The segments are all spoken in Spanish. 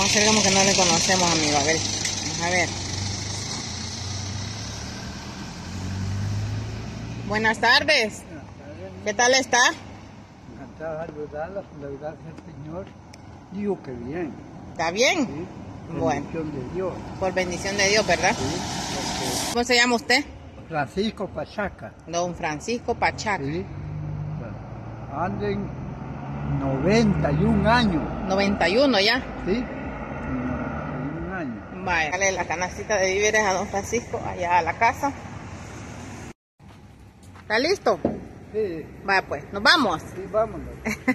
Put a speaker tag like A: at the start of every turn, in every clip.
A: Vamos a hacer como que no le conocemos, amigo. A ver, vamos a ver. Buenas tardes. ¿Qué tal está?
B: Encantado de saludarla, por la gracia del Señor. Digo que bien.
A: ¿Está bien?
B: ¿Sí?
A: Bueno.
B: Bendición de Dios.
A: Por bendición de Dios, ¿verdad?
B: ¿Sí?
A: ¿Cómo se llama usted?
B: Francisco Pachaca.
A: Don Francisco Pachaca.
B: ¿Sí? Ando en 91 años.
A: 91 ya.
B: ¿Sí? 91 años.
A: Vaya, dale la canastita de víveres a don Francisco allá a la casa. ¿Está listo?
B: Sí.
A: Vaya pues, nos vamos.
B: Sí, vámonos.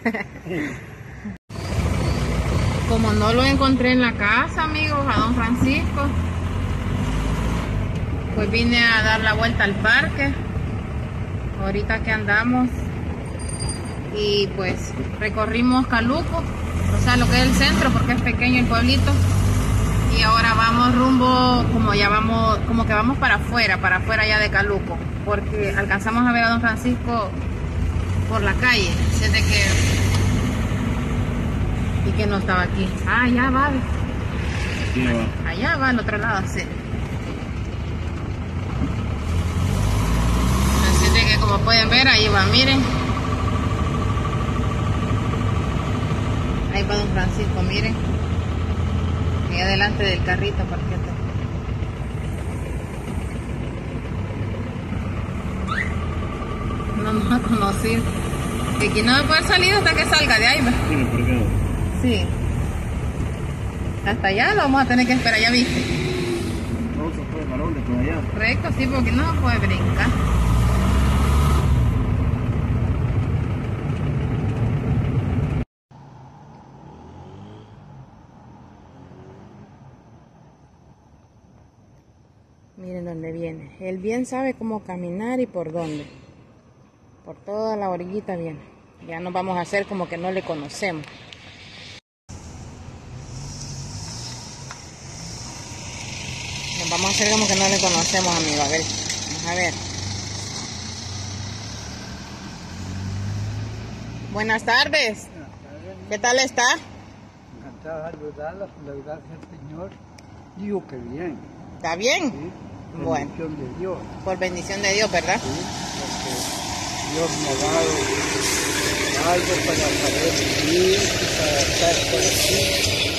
A: Como no lo encontré en la casa, amigos, a don Francisco, pues vine a dar la vuelta al parque. Ahorita que andamos y pues recorrimos Caluco, o sea, lo que es el centro, porque es pequeño el pueblito. Y ahora vamos rumbo, como que vamos para afuera ya de Caluco, porque alcanzamos a ver a don Francisco por la calle, desde que no estaba aquí. Ah, allá va.
C: Sí, va.
A: Allá va al otro lado, sí. Así de que como pueden ver, ahí va, miren. Ahí va don Francisco, miren. Ahí adelante del carrito, porque no nos va a conocer. Que aquí no va a poder salir hasta que salga de ahí, ¿va?
C: Sí, ¿por qué no?
A: Sí. Hasta allá lo vamos a tener que esperar, ya viste.
C: No se puede balón de por allá.
A: Correcto, sí, porque no puede brincar. Miren dónde viene. Él bien sabe cómo caminar y por dónde. Por toda la orillita viene. Ya nos vamos a hacer como que no le conocemos. Nos vamos a hacer como que no le conocemos, amigo. A ver, vamos a ver. Buenas tardes. ¿Qué tal está?
B: Encantado de saludarla, por la gracia del Señor. Digo que bien.
A: ¿Está bien?
B: ¿Sí?
A: Bueno.
B: Bendición de Dios.
A: Por bendición de Dios, ¿verdad?
B: ¿Sí? Porque Dios me ha dado algo para saber vivir, para estar por aquí.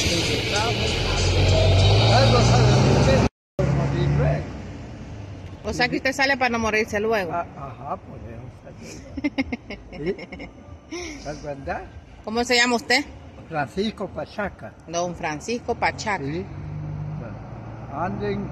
B: Algo para morir luego.
A: O sea que usted sale para no morirse luego.
B: Ajá, por eso salió. ¿Sí? ¿Es verdad?
A: ¿Cómo se llama usted?
B: Francisco Pachaca.
A: Don Francisco Pachaca.
B: ¿Sí? Ando en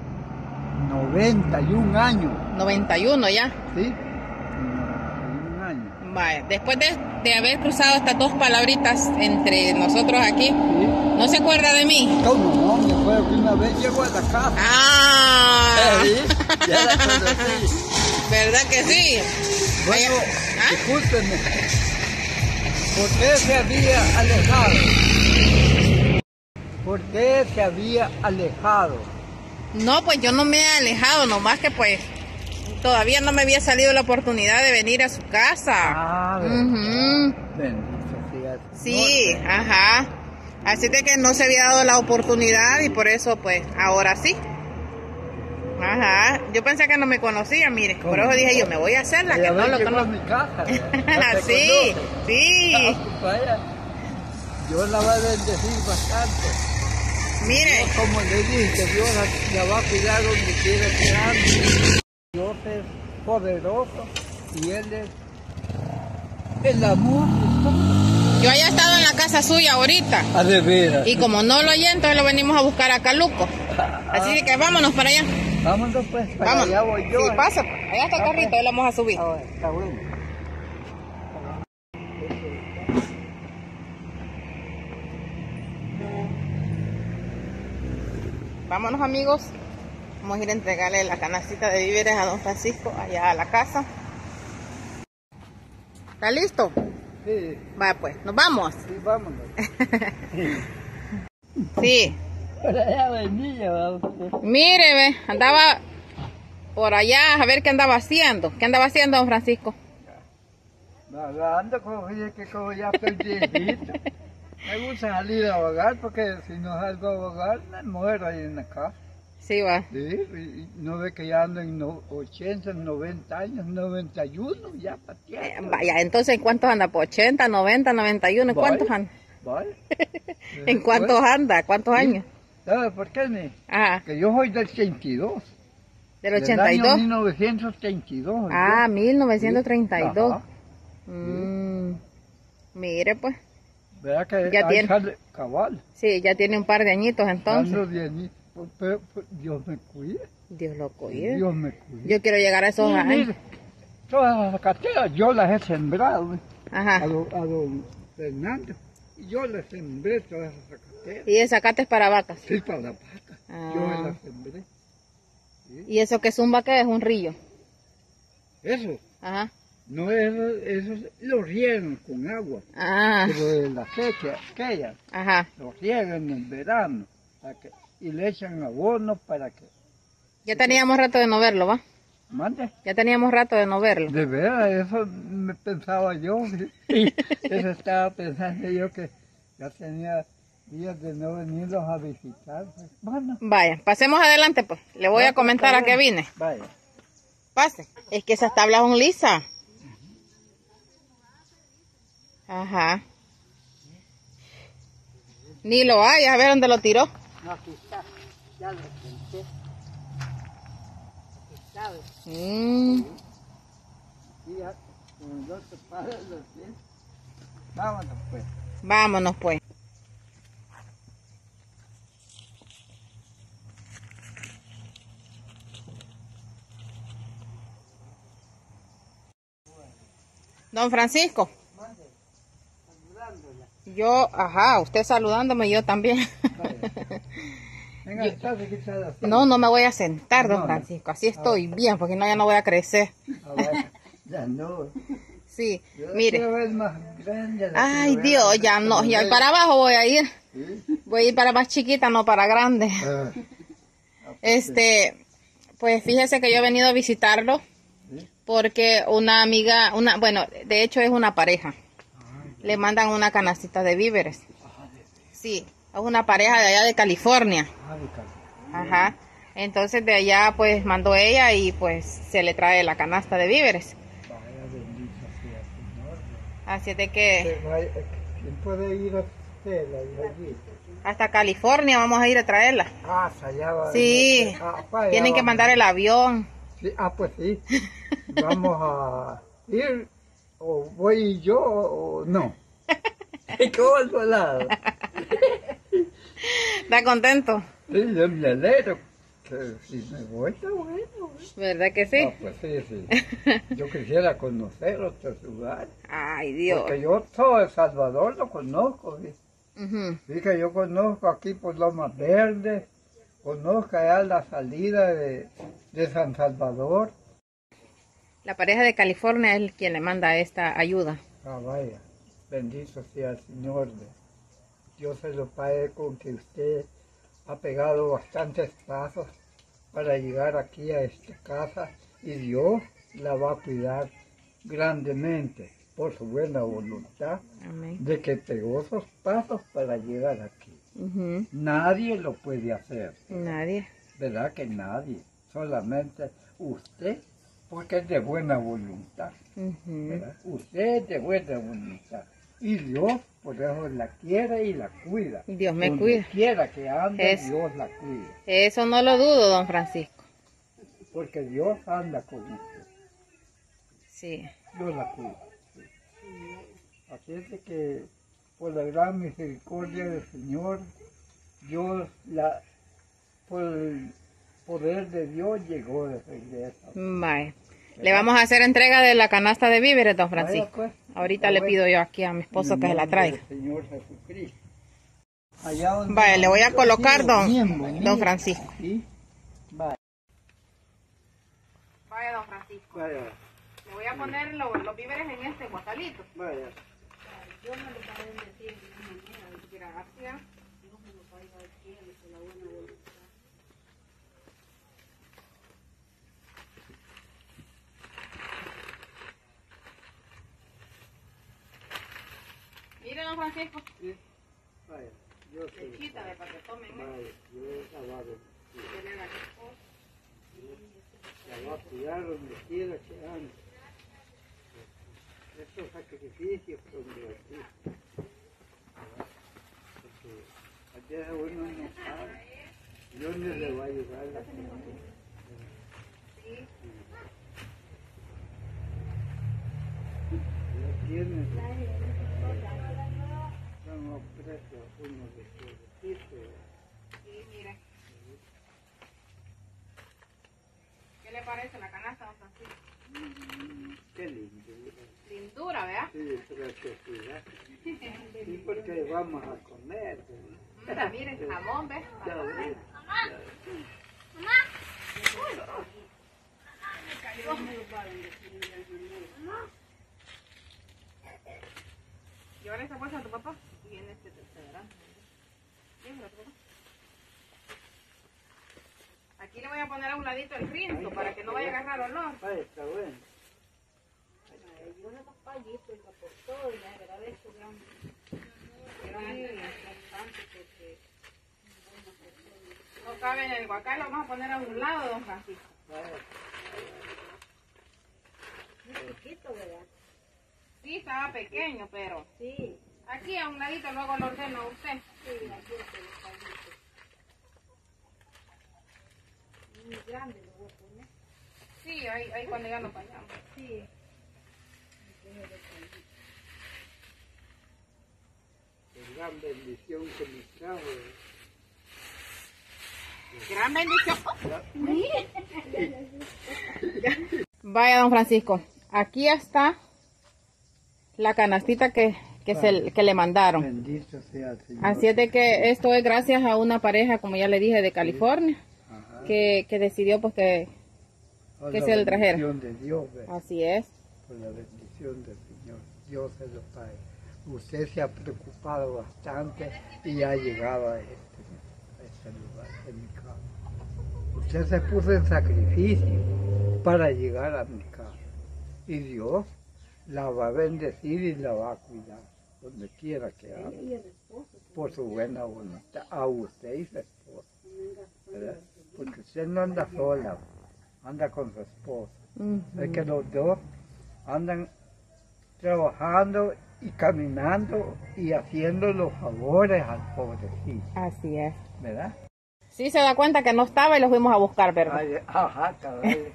B: 91 años.
A: 91 ya.
B: ¿Sí? 91 años.
A: Vaya, después de haber cruzado estas dos palabritas entre nosotros aquí,
B: ¿Sí?
A: ¿no se acuerda de mí?
B: ¿Cómo no? Me acuerdo que una vez llego a la casa.
A: ¡Ah!
B: ¿Sí? Ya la conocí.
A: ¿Verdad que sí?
B: Bueno,
A: ¿Ah?
B: discúlpenme. ¿Por qué se había alejado? ¿Por qué se había alejado?
A: No, pues yo no me he alejado, nomás que pues todavía no me había salido la oportunidad de venir a su casa.
B: Ah, ¿verdad?
A: Ujú.
B: Bendito sea.
A: Sí, ajá. Así de que no se había dado la oportunidad y por eso pues ahora sí. Ajá. Yo pensé que no me conocía, mire. Por eso dije yo, me voy a hacer la que no lo
B: conozco.
A: conozco.
B: Mi casa, ¿verdad?
A: Sí, sí.
B: Vaya, yo la voy a bendecir bastante.
A: Mire,
B: Yo, como le dije, Dios la va a cuidar donde quiera que ande. Dios es poderoso y Él es el amor de todos.
A: yo haya estado en la casa suya ahorita.
B: Ah, de veras.
A: Y como no lo oye, entonces lo venimos a buscar a Caluco. Así que vámonos para allá.
B: Vámonos pues, para
A: Vámonos.
B: allá voy yo.
A: Sí, pasa. Allá está el carrito, ahí lo vamos a subir.
B: Ah, bueno, está bueno.
A: Vámonos, amigos. Vamos a ir a entregarle la canastita de víveres a don Francisco allá a la casa. ¿Está listo?
B: Sí,
A: Vaya pues, nos vamos.
B: sí, vámonos.
A: Sí.
B: Por allá venía, vamos.
A: Mire, ve, andaba por allá a ver qué andaba haciendo. ¿Qué andaba haciendo, don Francisco?
B: Ando como que como ya estoy viejito. Me gusta salir a vagar porque si no salgo a vagar me muero ahí en la casa.
A: Sí, va.
B: Sí, y no ve que ya ando en 80, 90 años, 91, ya pateando.
A: Vaya, entonces, ¿en cuántos anda? ¿Por 80, 90, 91? ¿En cuántos anda?
B: Vale.
A: ¿En cuántos anda? ¿Cuántos años?
B: ¿Sabes por qué, ne?
A: Ajá.
B: Que yo soy del 82.
A: ¿Del
B: Del
A: 82?
B: año 1932.
A: Ah,
B: yo.
A: 1932.
B: Ajá.
A: Mire, pues.
B: ¿Verdad que
A: Ya
B: ahí
A: tiene.
B: sale cabal?
A: Sí, ya tiene un par de añitos entonces.
B: Ando bien, pero Dios me cuide.
A: Dios lo cuide.
B: Dios me cuide.
A: Yo quiero llegar a esos
B: Sí,
A: años.
B: mire, todas las zacateras yo las he sembrado
A: Ajá.
B: a don Fernando. Y yo les sembré todas las zacateras.
A: ¿Y el zacate es para vacas?
B: Sí, para la vaca.
A: Ah.
B: Yo las sembré.
A: ¿Y eso que zumba qué es? Un río.
B: Eso,
A: Ajá.
B: no eso lo riegan con agua.
A: Ah.
B: Pero de la sequía, aquella,
A: Ajá.
B: lo riegan en el verano. Y le echan abono para que...
A: Ya teníamos rato de no verlo, ¿va?
B: Mande.
A: Ya teníamos rato de no verlo.
B: De veras, eso me pensaba yo. Eso estaba pensando yo que ya tenía días de no venirlos a visitar. Bueno.
A: Vaya, pasemos adelante pues. Le voy a comentar a qué vine.
B: Vaya.
A: Pase. Es que esas tablas son lisas. Ajá. Ni lo hay, a ver dónde lo tiró.
B: No, aquí está. Ya lo senté. Aquí está. Y ya, como no te paras los pies. Vámonos pues.
A: Vámonos pues. Don Francisco. Yo, ajá, usted saludándome, yo también.
B: Venga, aquí está la silla.
A: No, no me voy a sentar, don
B: No,
A: Francisco. Así estoy bien, porque no, ya no voy a crecer.
B: A ver, ya no.
A: Sí,
B: Yo la
A: mire.
B: quiero ver más grande,
A: Ay,
B: quiero ver
A: Dios,
B: más
A: ya no. Ya
B: grande.
A: para abajo voy a ir.
B: ¿Sí?
A: Voy a ir para más chiquita, no para grande.
B: Ah,
A: Pues fíjese que yo he venido a visitarlo
B: ¿sí?
A: porque una amiga, bueno, de hecho es una pareja. Le mandan una canastita de víveres. Sí, es una pareja de allá de California.
B: Ah, de calor.
A: Ajá. Entonces de allá pues mandó ella y pues se le trae la canasta de víveres.
B: Vaya, bendito sea el Señor.
A: Así es de que
B: ¿Quién puede ir a usted allí?
A: hasta California vamos a ir a traerla.
B: Ah, hasta allá va.
A: Sí,
B: para allá
A: tienen que
B: vamos.
A: mandar el avión.
B: Sí, pues sí. Vamos a ir, o voy yo o no. ¿Cómo al volado?
A: ¿Está contento?
B: Sí, yo me alegro. Que si me voy, está bueno.
A: ¿Verdad que sí?
B: Pues sí. Yo quisiera conocer otros lugares.
A: Ay, Dios.
B: Porque yo todo El Salvador lo conozco. ¿Sí?
A: Ujú.
B: Sí, que yo conozco aquí por Lomas Verdes, conozco allá la salida de San Salvador.
A: La pareja de California es quien le manda esta ayuda.
B: Ah, vaya, bendito sea el Señor. Dios se lo pague con que usted ha pegado bastantes pasos para llegar aquí a esta casa y Dios la va a cuidar grandemente por su buena voluntad
A: Amén.
B: de que pegó esos pasos para llegar aquí.
A: Ujú.
B: Nadie lo puede hacer,
A: Nadie.
B: ¿verdad que nadie? Solamente usted, porque es de buena voluntad,
A: Ujú.
B: ¿verdad? Usted es de buena voluntad. Y Dios por eso la quiere y la cuida.
A: Dios me
B: Donde
A: cuida.
B: quiera que ande,
A: Es-
B: Dios la cuida.
A: Eso no lo dudo, don Francisco.
B: Porque Dios anda con usted.
A: Sí.
B: Dios la cuida. Sí. Así es de que por la gran misericordia del Señor, Dios por el poder de Dios llegó de regreso.
A: Vaya. Le vamos a hacer entrega de la canasta de víveres, don Francisco.
B: Vaya, pues.
A: Ahorita le pido yo aquí a mi esposo que se la traiga.
B: Señor Jesucristo. Allá donde
A: Vaya, le voy a colocar,
B: bien bonito.
A: don Francisco.
B: Sí. Vaya.
A: Vaya, don Francisco.
B: Vaya.
A: Le voy a poner los víveres en este guacalito.
B: Vaya.
A: Dios me lo sabe decir de una manera. Gracias. Dios me lo traiga del cielo con la buena voluntad. Mire, don Francisco.
B: Sí. Vaya, yo sé.
A: Quítale para que tomen.
B: Vaya, yo la voy a ver.
A: Que le da esposo.
B: La voy a cuidar donde quiera que ande. Estos sacrificios son divertidos. Porque ayer uno no sabe. Yo no le voy a ayudar a la gente.
A: Sí.
B: Ya tienen. Son los precios uno de sus vestidos.
A: Sí, mire. ¿Qué le parece la canasta, don Francisco?
B: Qué lindo.
A: Lindura, ¿verdad?
B: Sí, preciosidad. Sí, porque vamos a comer.
A: Miren, jamón, ¿ves?
B: Ya ves.
A: Llevar esa bolsa a tu papá y viene este tercerán. Llévalo a tu papá. Aquí le voy a poner a un ladito el rinzo para que no vaya a agarrar olor.
B: Ay, está bueno.
D: Yo no más paguito y por todo y le agradezco bastante porque
A: No cabe en el guacal, lo vamos a poner a un lado, don Francisco.
D: es chiquito, ¿verdad?
A: Sí, estaba pequeño, pero
D: Sí,
A: aquí a un ladito luego lo ordeno a usted.
D: sí, aquí está los paguitos. Muy grande lo voy a poner.
A: Sí, ahí cuando ya lo pasamos.
D: Sí.
B: Qué gran bendición que me trajo.
A: Gran bendición. Vaya, don Francisco, aquí está la canastita que le mandaron.
B: Bendito sea el Señor.
A: Así es de que esto es gracias a una pareja, como ya le dije, de California,
B: Ajá.
A: que decidió pues que se lo trajera.
B: Por la bendición de Dios, ¿ve?
A: Así es.
B: Por la bendición del Señor. Dios se lo pague. Usted se ha preocupado bastante y ha llegado a este lugar, en mi casa. Usted se puso en sacrificio para llegar a mi casa. Y Dios la va a bendecir y la va a cuidar, donde quiera que ande.
D: Y el esposo.
B: Por su buena voluntad, a usted y su esposa. ¿Verdad? Porque usted no anda sola, anda con su esposa. Es que los dos andan trabajando y caminando y haciendo los favores al pobrecito,
A: Así es.
B: ¿verdad?
A: Sí se da cuenta que no estaba y lo fuimos a buscar, ¿verdad?
B: Ay, ajá, cabal,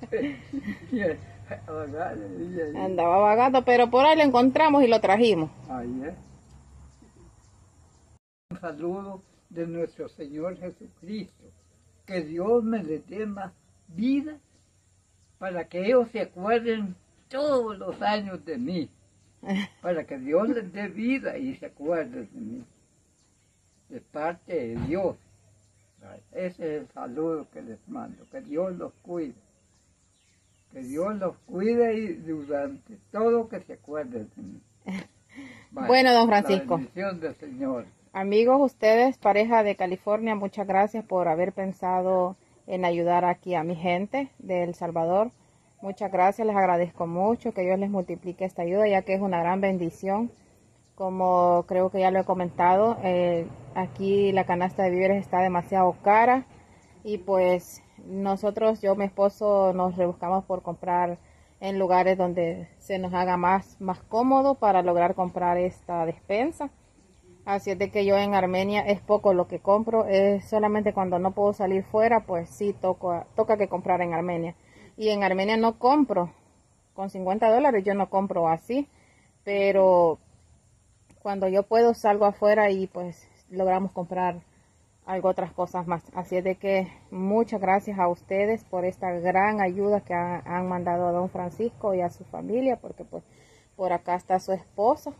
A: Andaba vagando, pero por ahí lo encontramos y lo trajimos.
B: ahí es. Un saludo de nuestro Señor Jesucristo. Que Dios me les dé más vida para que ellos se acuerden todos los años de mí. Para que Dios les dé vida y se acuerden de mí. De parte de Dios. Ese es el saludo que les mando. Que Dios los cuide. Que Dios los cuide y durante todo que se acuerden de mí. Vaya,
A: Bueno, don Francisco.
B: La bendición del Señor.
A: Amigos, ustedes, pareja de California, muchas gracias por haber pensado en ayudar aquí a mi gente de El Salvador. Muchas gracias, les agradezco mucho, que Dios les multiplique esta ayuda, ya que es una gran bendición. Como creo que ya lo he comentado, aquí la canasta de víveres está demasiado cara y pues nosotros, yo y mi esposo, nos rebuscamos por comprar en lugares donde se nos haga más cómodo para lograr comprar esta despensa. Así es de que yo en Armenia es poco lo que compro, es solamente cuando no puedo salir fuera, pues sí toca que comprar en Armenia. Y en Armenia no compro, con $50 yo no compro así, pero cuando yo puedo salgo afuera y pues logramos comprar otras cosas más. Así es de que muchas gracias a ustedes por esta gran ayuda que han mandado a don Francisco y a su familia, porque pues por acá está su esposa.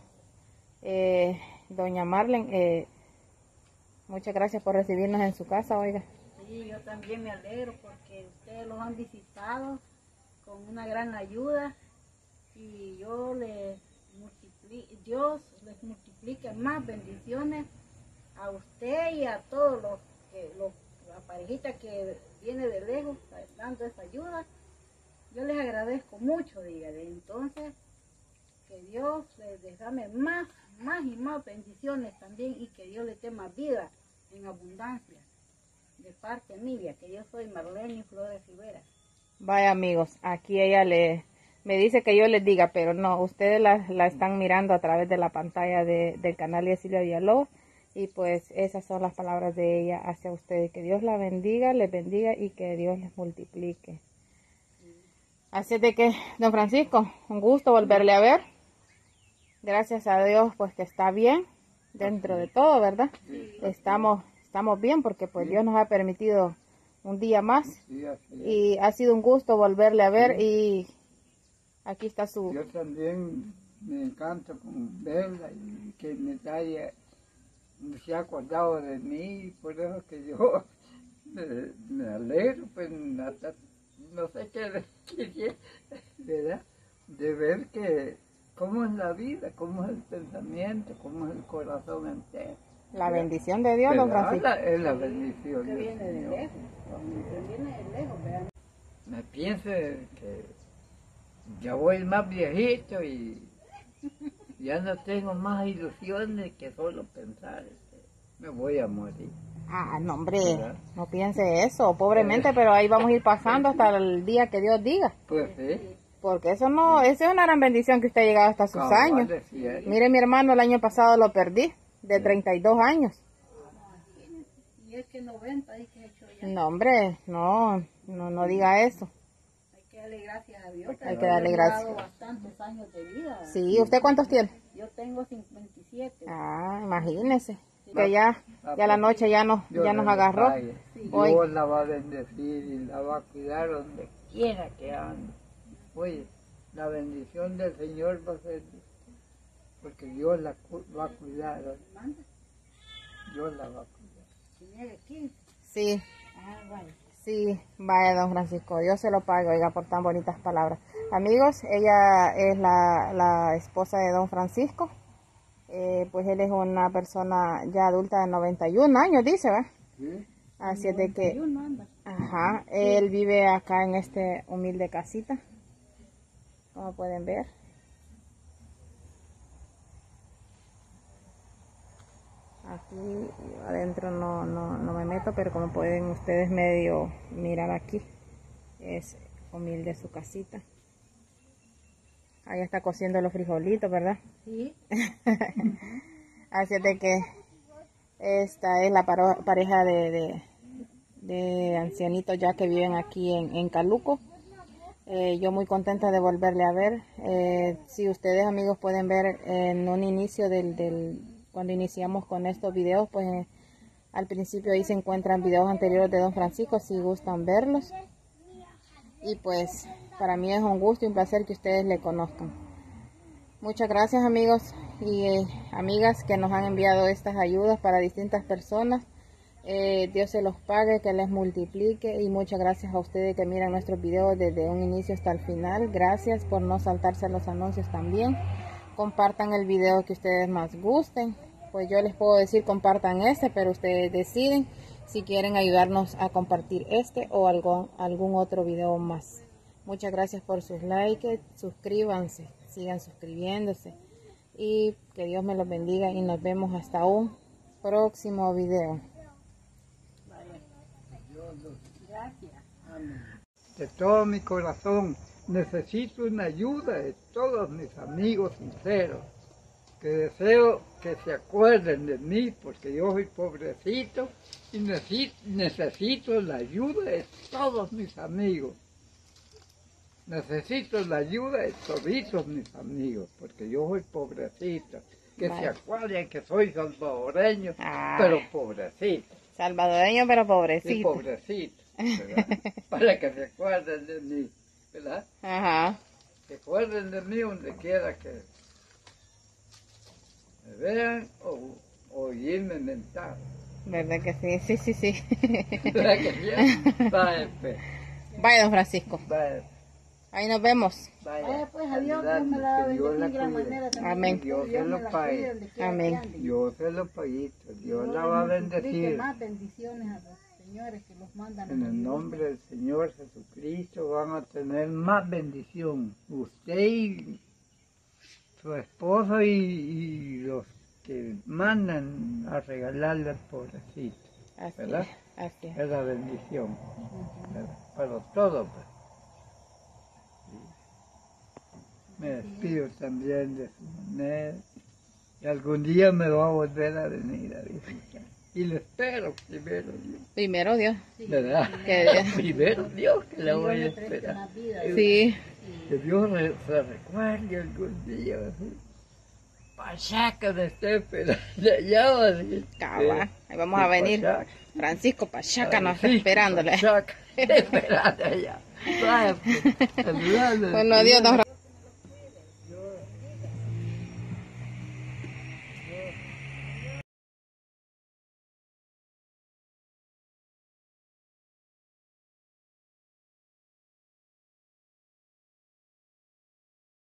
A: Doña Marlene, muchas gracias por recibirnos en su casa, oiga.
D: Sí, yo también me alegro porque ustedes los han visitado con una gran ayuda y Dios les multiplique más bendiciones a usted y a todos la parejita que viene de lejos dando esa ayuda. Yo les agradezco mucho, dígale. Entonces, que Dios les derrame más y más bendiciones también y que Dios les dé más vida en abundancia. De parte mía, que yo soy Marlene Flores Rivera.
A: Vaya amigos, aquí ella me dice que yo les diga, pero no, ustedes la están mirando a través de la pantalla del canal de Silvia Villalobos y pues esas son las palabras de ella hacia ustedes. Que Dios la bendiga, les bendiga y que Dios les multiplique. Así es de que, don Francisco, un gusto volverle a ver. Gracias a Dios pues que está bien dentro de todo, ¿verdad? Estamos bien porque pues Dios nos ha permitido un día más y ha sido un gusto volverle a ver y aquí está su...
B: Yo también me encanta con verla y que se ha acordado de mí, por eso que yo me alegro, pues hasta, no sé qué decir, ¿verdad? De ver que cómo es la vida, cómo es el pensamiento, cómo es el corazón entero.
A: La bendición de Dios, don Francisco.
B: Es la bendición
D: Que
B: del
D: viene de
B: Señor.
D: lejos, que viene de lejos, vean.
B: Me pienso que ya voy más viejito y ya no tengo más ilusiones que solo pensar que me voy a morir.
A: Ah, no hombre,
B: ¿Verdad?
A: no piense eso, pobremente, pero ahí vamos a ir pasando hasta el día que Dios diga.
B: Pues sí.
A: Porque eso es una gran bendición que usted ha llegado hasta sus años.
B: Decía,
A: Mire, mi hermano el año pasado lo perdí, de 32 años.
D: Y es que 90 hay que hecho ya.
A: No hombre, no diga eso.
D: Hay que darle gracias a Dios.
A: Hay que darle gracias.
D: Me ha dado bastantes años de vida.
A: Sí, ¿usted cuántos tiene?
D: Yo tengo 57.
A: Ah, imagínese. Que ya la noche ya nos agarró. Hoy.
B: Dios la va a bendecir y la va a cuidar donde quiera que ande. Oye, la bendición del Señor va a ser, porque Dios la va a cuidar. Dios la va a cuidar.
D: ¿Tiene 15?
A: Sí,
D: Ah, vale.
A: sí, vaya don Francisco, Dios se lo pague, oiga, por tan bonitas palabras. Amigos, ella es la esposa de don Francisco. Pues él es una persona ya adulta de 91 años, dice, ¿verdad?
B: ¿Sí?
A: Así es de que,
D: 91 anda.
A: ajá, él vive acá en este humilde casita, como pueden ver. Aquí yo adentro no me meto, pero como pueden ustedes medio mirar aquí, es humilde su casita. Ahí está cociendo los frijolitos, ¿verdad?
D: Sí.
A: Así es de que esta es la pareja de ancianitos ya que viven aquí en Caluco. Yo muy contenta de volverle a ver. Si ustedes amigos pueden ver en un inicio cuando iniciamos con estos videos, pues al principio ahí se encuentran videos anteriores de don Francisco si gustan verlos. Y pues para mí es un gusto y un placer que ustedes le conozcan. Muchas gracias amigos y amigas que nos han enviado estas ayudas para distintas personas. Dios se los pague, que les multiplique y muchas gracias a ustedes que miran nuestros videos desde un inicio hasta el final. Gracias por no saltarse los anuncios también. Compartan el video que ustedes más gusten. Pues yo les puedo decir compartan este, pero ustedes deciden si quieren ayudarnos a compartir este o algún otro video más. Muchas gracias por sus likes, suscríbanse, sigan suscribiéndose y que Dios me los bendiga y nos vemos hasta un próximo video.
D: Gracias.
B: De todo mi corazón necesito una ayuda de todos mis amigos sinceros, que deseo que se acuerden de mí porque yo soy pobrecito y necesito la ayuda de todos mis amigos. Necesito la ayuda de toditos mis amigos porque yo soy pobrecito. Que se acuerden que soy salvadoreño, pero pobrecito.
A: Salvadoreño pero pobrecito.
B: Y pobrecito, ¿verdad? Para que se acuerden de mí, ¿verdad?
A: Ajá.
B: Que acuerden de mí donde quiera que me vean o oírme mentar.
A: ¿Verdad que sí? Sí.
B: ¿Verdad que sí? Vaya, pues.
A: Vaya, don Francisco.
B: Vaya,
A: Ahí nos vemos.
B: vaya.
D: Pues adiós, Dios me la
B: Que Dios
D: bendiga
B: la
D: en gran
B: cuide.
D: manera también.
A: Amén.
B: Dios se
D: me
B: lo
D: la
B: pague.
D: cuide donde quiera
A: Amén.
D: que ande.
B: Yo se lo paguito, Dios
D: Dios
B: la va a
D: les multiplique
B: bendecir.
D: más bendiciones a los señores que los mandan.
B: En el nombre del Señor Jesucristo van a tener más bendición. Usted y su esposo y los que mandan a regalarle al pobrecito.
A: Así
B: ¿Verdad?
A: es, así es.
B: Es la bendición. ¿Verdad? Para todo, pues. Me despido también de su manera. Y algún día me va a volver a venir a visitar. Y lo espero, primero Dios.
A: Primero Dios.
B: ¿Verdad?
A: Que-
B: Primero Dios que la
D: Dios
B: voy a
D: le preste
B: esperar.
D: más vida.
A: Sí.
B: Que Dios se recuerde algún día. Así. Pachaca me esté esperando allá. Así.
A: Cabal. Ahí vamos a venir.
B: Pachaca.
A: Francisco Pachaca nos está
B: Sí,
A: esperándole.
B: Pachaca, esperando allá. Vaya, pues, saludando.
A: Bueno, adiós, don